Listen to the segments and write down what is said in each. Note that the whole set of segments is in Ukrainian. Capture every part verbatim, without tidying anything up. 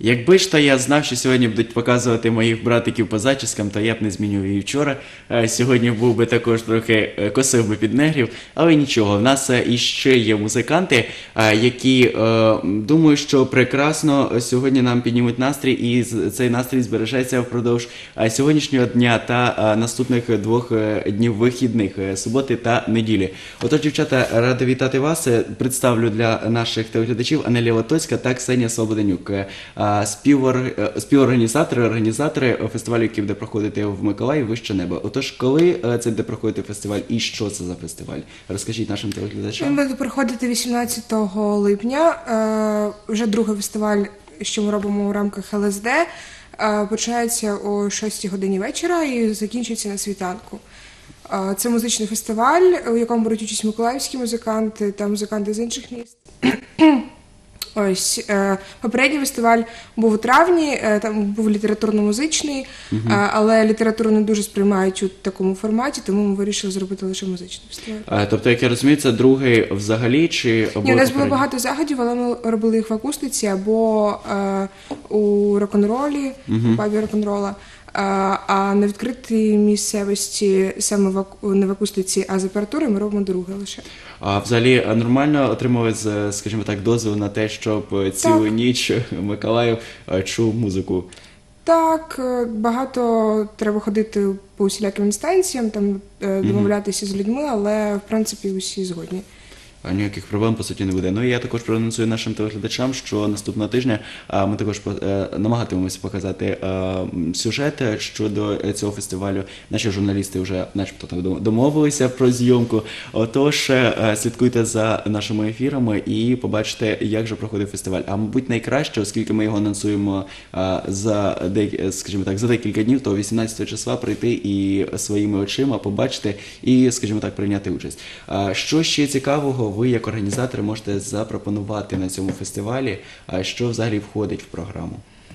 Якби ж то я знав, що сьогодні будуть показувати моїх братиків по зачіскам, то я б не змінював її вчора. Е, Сьогодні був би також трохи е, косив би під негрів, але нічого. В нас е, іще є музиканти, е, які е, думаю, що прекрасно сьогодні нам піднімуть настрій, і з- цей настрій збережеться впродовж е, сьогоднішнього дня та е, наступних двох е, днів вихідних, е, суботи та неділі. Отож, дівчата, радий вітати вас. Е, Представлю для наших телеглядачів Анелія Латоцька та Ксенія Слободенюк. Е, а, співор- е, Співорганізатори, організатори фестивалю, який буде проходити в Миколаєві «Вище небо». Отож, коли е, це буде проходити фестиваль і що це за фестиваль? Розкажіть нашим телеглядачам. Він буде проходити вісімнадцятого липня. Е, Вже другий фестиваль, що ми робимо у рамках ел ес де. Е, Починається о шостій годині вечора і закінчується на світанку. Е, Це музичний фестиваль, у якому беруть участь миколаївські музиканти та музиканти з інших міст. Ось е, попередній фестиваль був у травні, е, там був літературно-музичний, е, але літературу не дуже сприймають у такому форматі, тому ми вирішили зробити лише музичний фестиваль. Е, Тобто, як я розумію, це другий взагалі, чи Ні, у були нас було попередні? багато заходів, але ми робили їх в акустиці або е, у рок-н-ролі, у пабі рок-н-рола. Е, а на відкритій місцевості саме в, аку- не в акустиці, а з апаратурою ми робимо друге лише. А взагалі е, нормально отримали, з, скажімо так, дозвіл на те, щоб е, цілу Так. ніч Миколаїв е, чув музику? Так, е, багато треба ходити по усіляким інстанціям, там е, домовлятися з людьми, але в принципі усі згодні. А ніяких проблем по суті не буде. Ну і я також проанонсую нашим телеглядачам, що наступного тижня а, ми також по- е, намагатимемося показати е, м, сюжет е, щодо е, цього фестивалю. Наші журналісти вже, начебто, там дом- домовилися про зйомку. Отож, е, слідкуйте за нашими ефірами і побачите, як же проходить фестиваль. А мабуть, найкраще, оскільки ми його анонсуємо е, за деякі, скажімо так, за декілька днів, то вісімнадцятого числа прийти і своїми очима побачити і, скажімо так, прийняти участь. А що ще цікавого ви, як організатори, можете запропонувати на цьому фестивалі? А що взагалі входить в програму?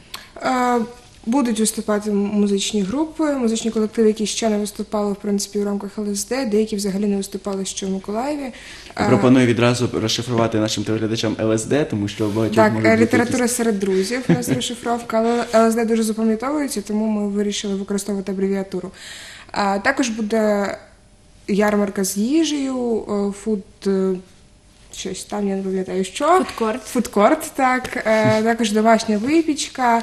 Е, Будуть виступати музичні групи, музичні колективи, які ще не виступали в принципі у рамках ел ес де, деякі взагалі не виступали ще в Миколаєві. Е, Пропоную відразу розшифрувати нашим телеглядачам ел ес де, тому що в багатьох Так, можуть е, бути література якісь- серед друзів, у нас розшифровка, але ел ес де дуже запам'ятовується, тому ми вирішили використовувати абревіатуру. Е, Також буде ярмарка з їжею, е, фуд, е, щось там, я не пам'ятаю що. Фудкорт. Фудкорт, так. Е, Також домашня випічка.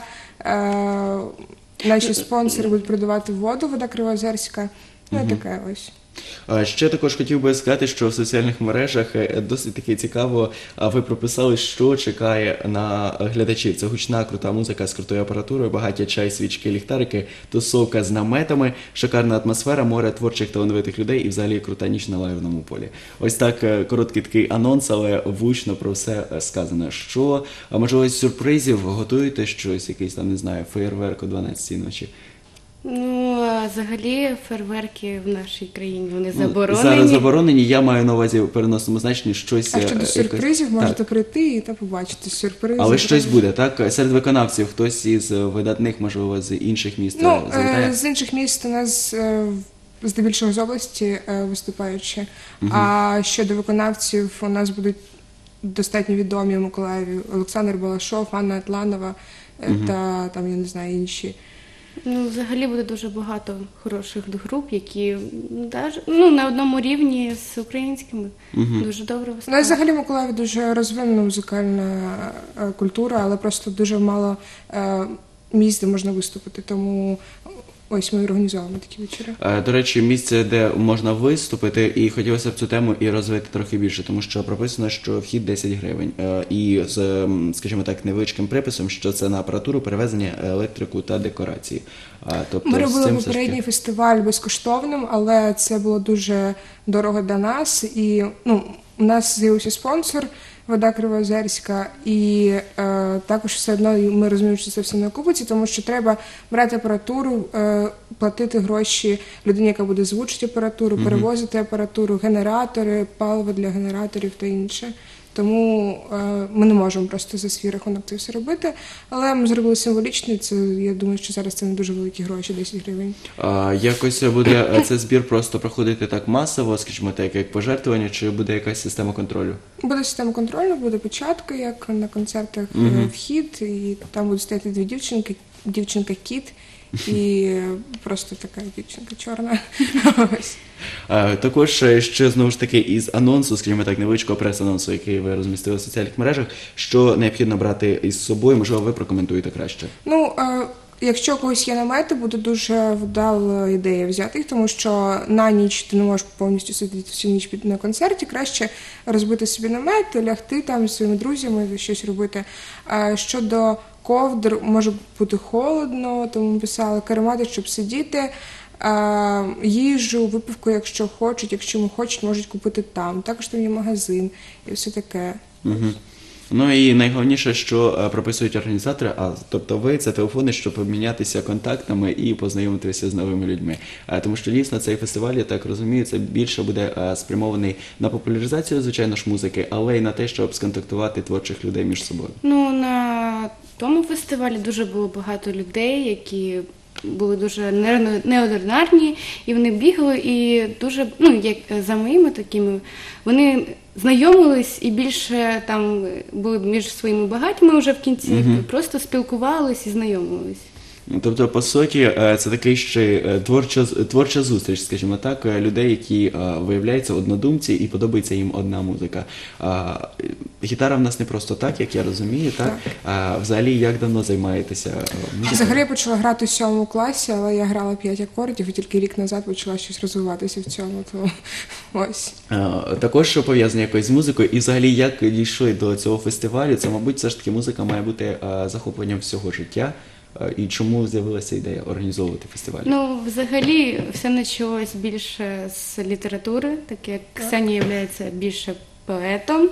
Е, Наші спонсори будуть продавати воду, вода Кривоозерська. Ну, і таке ось. А ще також хотів би сказати, що в соціальних мережах е, досить таки цікаво, а ви прописали, що чекає на глядачів. Це гучна, крута музика з крутою апаратурою, багаття чай, свічки, ліхтарики, тусовка з наметами, шикарна атмосфера, море творчих талановитих людей і взагалі крута ніч на лайвному полі. Ось так е, короткий такий анонс, але влучно про все е, сказано. Що, а можливо, з сюрпризів готуєте щось, якийсь там, не знаю, феєрверк о дванадцятій ночі? Ну, а взагалі фейерверки в нашій країні вони Ну, заборонені. Зараз заборонені, я маю на увазі в переносному значенні щось. А е, щодо якось- сюрпризів, Так. можете прийти і та побачити сюрпризи. Але щось буде, так? Серед виконавців хтось із видатних, можливо, з інших міст Ну, е, завітає? е, з інших міст у нас е, здебільшого з області е, виступаючи. А щодо виконавців, у нас будуть достатньо відомі в Миколаєві Олександр Балашов, Анна Атланова е, та там, я не знаю, інші. Ну, взагалі буде дуже багато хороших груп, які м, даже, ну, на одному рівні з українськими дуже добре У нас виступають. взагалі в Миколаєві дуже розвинена музикальна е, культура, але просто дуже мало е, місць, де можна виступити. Тому ось ми організовуємо такі вечори. Е, До речі, місце, де можна виступити, і хотілося б цю тему і розвити трохи більше, тому що прописано, що вхід десять гривень. Е, І з, м, скажімо так, невеличким приписом, що це на апаратуру, перевезення, електрику та декорації. А, Тобто, Ми з робили цим все ж попередній таки- фестиваль безкоштовним, але це було дуже дорого для нас. І ну, у нас з'явився спонсор вода Кривоозерська, і е, також все одно ми розуміємо, що це все не окупиться, тому що треба брати апаратуру, е, платити гроші людині, яка буде звучити апаратуру, перевозити апаратуру, генератори, паливо для генераторів та інше. Тому е, ми не можемо просто за свій рахунок це все робити. Але ми зробили символічно, і це, я думаю, що зараз це не дуже великі гроші, десять гривень. А, якось буде е, цей збір просто проходити так масово, скажімо так, як пожертвування, чи буде якась система контролю? Буде система контролю, буде початку, як на концертах е, Мгм. вхід, і там будуть стояти дві дівчинки, дівчинка-кіт і е, просто така дівчинка чорна. Ось. А, також е, ще знову ж таки із анонсу, скажімо так, невеличкого прес-анонсу, який ви розмістили в соціальних мережах, що необхідно брати із собою, можливо, ви прокоментуєте краще. Ну, е, якщо у когось є намети, буде дуже вдала ідея взяти їх, тому що на ніч ти не можеш повністю сидіти всю ніч під на концерті. Краще розбити собі намет, лягти там зі своїми друзями, щось робити. Е, щодо ковдр, може бути холодно, тому писали каремати, щоб сидіти. Е, їжу, випивку, якщо хочуть, якщо не хочуть, можуть купити там. Також там є магазин і все таке. Угу. Ну і найголовніше, що е, прописують організатори, а тобто ви, це телефони, щоб обмінятися контактами і познайомитися з новими людьми. Е, тому що дійсно цей фестиваль, я так розумію, це більше буде е, спрямований на популяризацію, звичайно ж, музики, але й на те, щоб сконтактувати творчих людей між собою. Ну, на тому фестивалі дуже було багато людей, які були дуже не- неординарні, і вони бігали, і дуже, ну, як за моїми такими, вони знайомились і більше там були між своїми багатьми вже в кінці, Мгм. просто спілкувались і знайомились. Ну, тобто, по суті, е, це такий ще е, творча, творча зустріч, скажімо так, е, людей, які е, виявляються однодумці і подобається їм одна музика. А, е, гітара в нас не просто так, як я розумію, так? А взагалі, як давно займаєтеся е, музикою? Взагалі я почала грати у сьомому класі, але я грала п'ять акордів і тільки рік назад почала щось розвиватися в цьому. Тому ось. Е, Також що пов'язане якось з музикою, і взагалі як дійшли до цього фестивалю, це, мабуть, все ж таки музика має бути е, захопленням всього життя. Е, І чому з'явилася ідея організовувати фестиваль? Ну, взагалі, все почалось більше з літератури, так як Ксенія є більше поетом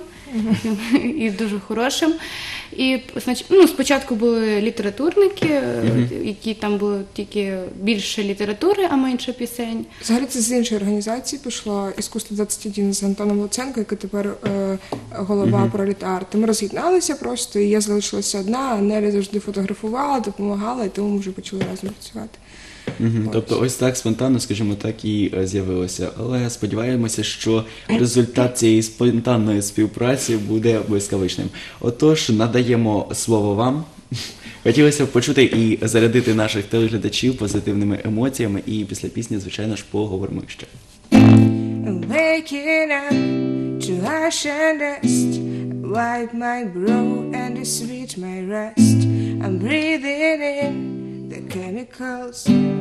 і дуже хорошим. І знач- ну, спочатку були літературники, які там було тільки більше літератури, а менше пісень. Взагалі це з іншої організації пішло «Іскусство двадцять один» з Антоном Луценко, який тепер е, голова пролітарти. Ми роз'єдналися просто, і я залишилася одна, а Нелі завжди фотографувала, допомагала, і тому ми вже почали разом працювати. Мгм. Тобто ось так спонтанно, скажімо так, і е, з'явилося. Але сподіваємося, що результат цієї спонтанної співпраці буде блискавичним. Отож, надаємо слово вам. Хотілося б почути і зарядити наших телеглядачів позитивними емоціями, і після пісні, звичайно ж, поговоримо ще. Waking up to ash and dust, wipe my brow and sweet my rest. I'm breathing in the chemicals.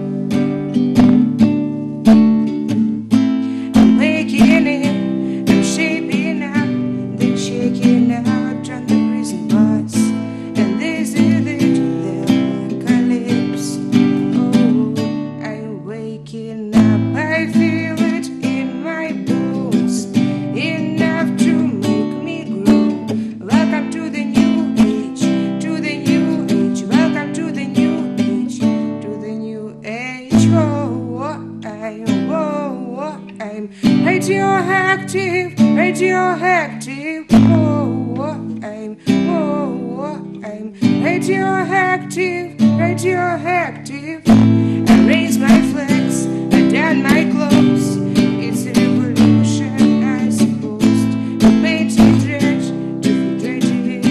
I'm waking in, I'm shaping up, then shaking out on the prison bus. And this is it, the apocalypse. Oh, I'm waking up, I feel it in my bones, enough to make me grow. Welcome to the new age, to the new age. Welcome to the new age, to the new age. Oh, oh, I'm, oh, oh, I'm radioactive, radioactive. Oh, oh, I'm, oh, oh, I'm radioactive, radioactive. I raise my flags, I don my clothes. It's a revolution, I suppose. To paint it red, to filtrate it in.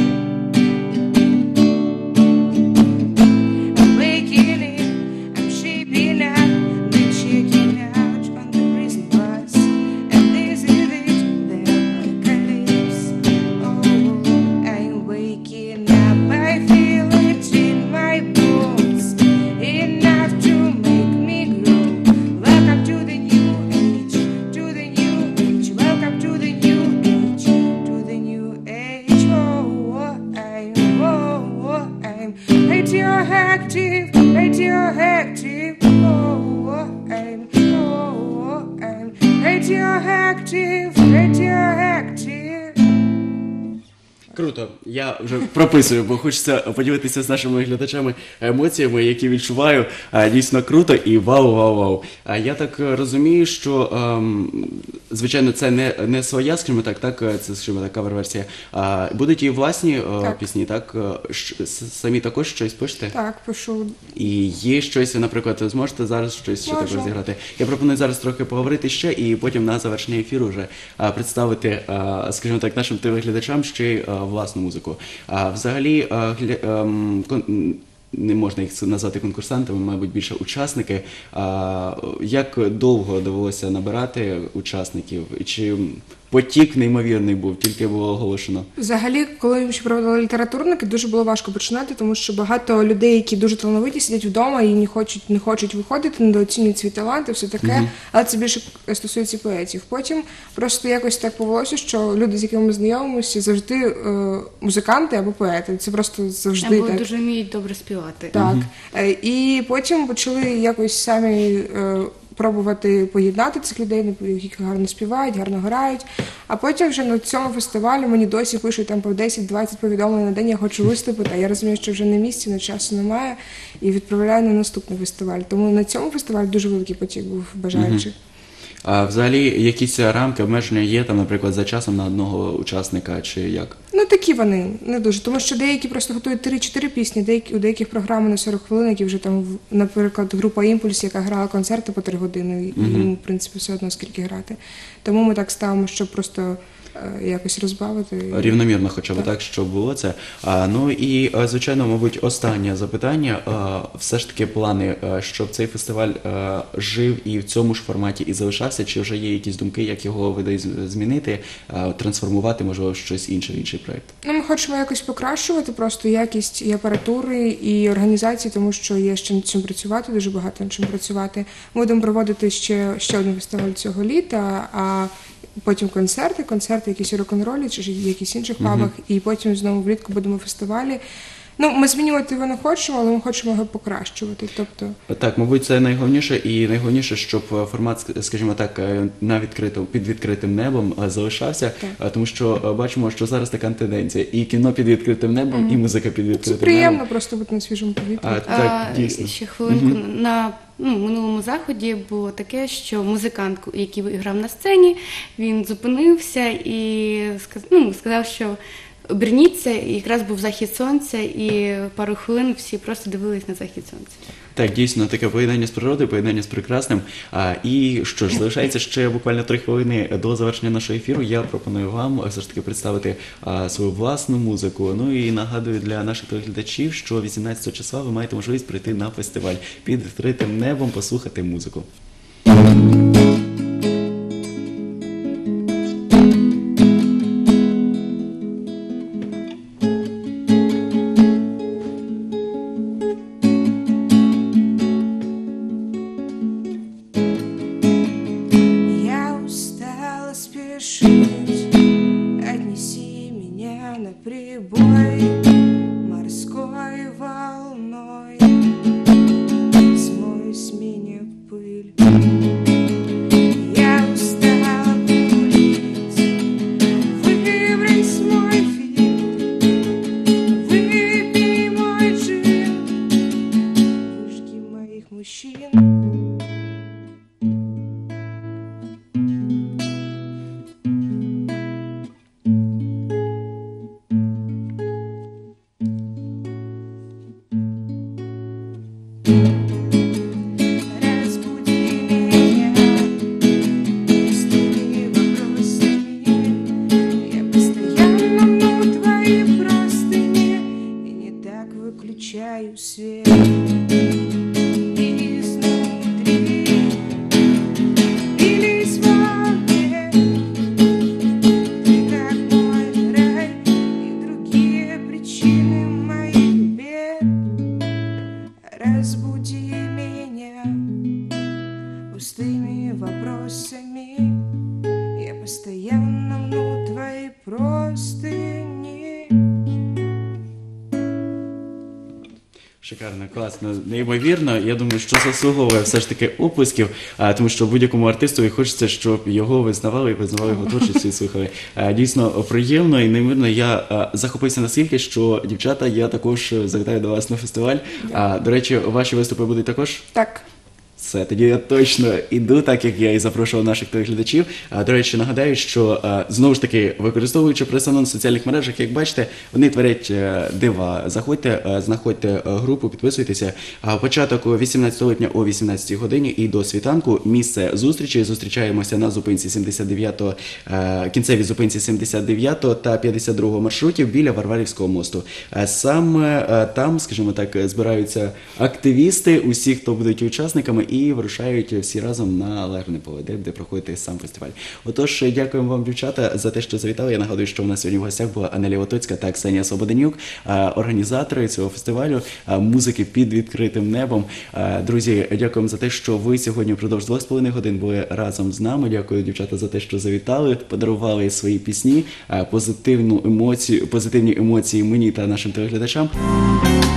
I'm waking in, I'm shaping up, then shaking out on the prison bus. And this is it, the apocalypse. Oh, I'm waking up, I feel it in my bones, enough to make me grow. Welcome to the new age, to the new age. Welcome to the new age, to the new age. Oh, oh, I'm, oh, oh, I'm radioactive, radioactive. Oh, oh, I'm, oh, oh, I'm radioactive, radioactive. Круто, я вже прописую, бо хочеться поділитися з нашими глядачами емоціями, які відчуваю. А, Дійсно круто і вау, вау, вау. А я так е, розумію, що ем, звичайно це не, не своя, скажімо так, так, е, це скажімо так, кавер-версія. А будуть і власні е, Так. пісні, так? Е, щ- с- Самі також щось пишете? Так, пишу. І є щось, наприклад, ви зможете зараз щось ще Можу. також зіграти. Я пропоную зараз трохи поговорити ще і потім на завершення ефіру вже а, представити, а, скажімо так, нашим телеглядачам ще й а, власну музику. А взагалі, а, гля, ем, кон- м, не можна їх назвати конкурсантами, мабуть, більше учасники. А, як довго довелося набирати учасників? Чи потік неймовірний був, тільки було оголошено? Взагалі, коли ми ще проводили літературники, дуже було важко починати, тому що багато людей, які дуже талановиті, сидять вдома і не хочуть, не хочуть виходити, недооцінюють свій талант і все таке. Але це більше стосується поетів. Потім просто якось так повелося, що люди, з якими ми знайомимося, завжди е, музиканти або поети. Це просто завжди Або так. дуже вміють добре співати. Так. Е, І потім почали якось самі е, пробувати поєднати цих людей, які гарно співають, гарно грають. А потім вже на цьому фестивалі мені досі пишуть там по десять-двадцять повідомлень на день, я хочу виступити, а я розумію, що вже не місці, на часу немає, і відправляю на наступний фестиваль. Тому на цьому фестивалі дуже великий потік був бажаючих. А взагалі якісь рамки, обмеження є там, наприклад, за часом на одного учасника чи як? Ну такі вони, не дуже. Тому що деякі просто готують три-чотири пісні, деякі, у деяких програми на сорок хвилин, які вже там, в- наприклад, група «Імпульс», яка грала концерти по три години, і їм, в принципі, все одно скільки грати. Тому ми так ставимо, щоб просто е, якось розбавити. Рівномірно хоча б так, щоб було це. А, ну і, е, звичайно, мабуть, останнє запитання. А, все ж таки плани, е, щоб цей фестиваль е, жив і в цьому ж форматі і залишався, чи вже є якісь думки, як його види змінити, е, трансформувати, можливо, в щось інше, в інший проєкт? Ну, ми хочемо якось покращувати просто якість і апаратури, і організації, тому що є ще над чим працювати, дуже багато над чим працювати. Ми будемо проводити ще, ще один фестиваль цього літа, а потім концерти, концерти якісь у рок-н-ролі чи ж якісь інших пабах, і потім знову влітку будемо фестивалі. Ну, ми змінювати його не хочемо, але ми хочемо його покращувати. Тобто, Так, мабуть, це найголовніше, і найголовніше, щоб е, формат, скажімо так, е, на відкритому, під відкритим небом е, залишався, е, тому що е, бачимо, що зараз така тенденція. І кіно під відкритим небом, і музика під це відкритим приємно небом. просто бути на свіжому повітрі. А, так, А, дійсно. ще хвилинку. На ну, минулому заході було таке, що музикант, який грав на сцені, він зупинився і сказ- ну, сказав, що оберніться, і якраз був захід сонця, і пару хвилин всі просто дивились на захід сонця. Так, дійсно, таке поєднання з природою, поєднання з прекрасним. А, і що ж, залишається ще буквально три хвилини до завершення нашого ефіру. Я пропоную вам все ж таки представити а, свою власну музику. Ну і нагадую для наших телеглядачів, що вісімнадцятого числа ви маєте можливість прийти на фестиваль під відкритим небом, послухати музику. Я устала спешить, отнеси меня на прибой морской волной, смой с меня пыль. Я устала курить, выбрось мой фильм, выпей мой джин, выжги моих мужчин. Шикарно, класно, неймовірно. Я думаю, що заслуговує все ж таки оплесків, а, тому що будь-якому артистові хочеться, щоб його визнавали і визнавали його творчість і слухали. А, дійсно приємно і неймовірно. Я а, захопився настільки, що дівчата, я також завітаю до вас на фестиваль. А, до речі, ваші виступи будуть також? Так. Все, тоді я точно іду, так як я і запрошував наших телеглядачів. А, до речі, нагадаю, що а, знову ж таки, використовуючи прес-анонс в соціальних мережах, як бачите, вони творять е, дива. Заходьте, е, знаходьте е, групу, підписуйтеся. А, початок вісімнадцятого липня о вісімнадцятій годині і до світанку. Місце зустрічі. Зустрічаємося на зупинці сімдесят дев'ятого, е, кінцевій зупинці сімдесят дев'ятого та п'ятдесят другого маршрутів біля Варварівського мосту. Е, саме е, там, скажімо так, збираються активісти, усі, хто будуть учасниками, і вирушають всі разом на Лежне поле, де, де проходить сам фестиваль. Отож, дякуємо вам, дівчата, за те, що завітали. Я нагадую, що у нас сьогодні в гостях була Анелія Отоцька та Ксенія Слободенюк, організатори цього фестивалю музики під відкритим небом. Друзі, дякуємо за те, що ви сьогодні впродовж двох з половиною годин були разом з нами. Дякую, дівчата, за те, що завітали, подарували свої пісні, позитивну емоцію, позитивні емоції мені та нашим телеглядачам.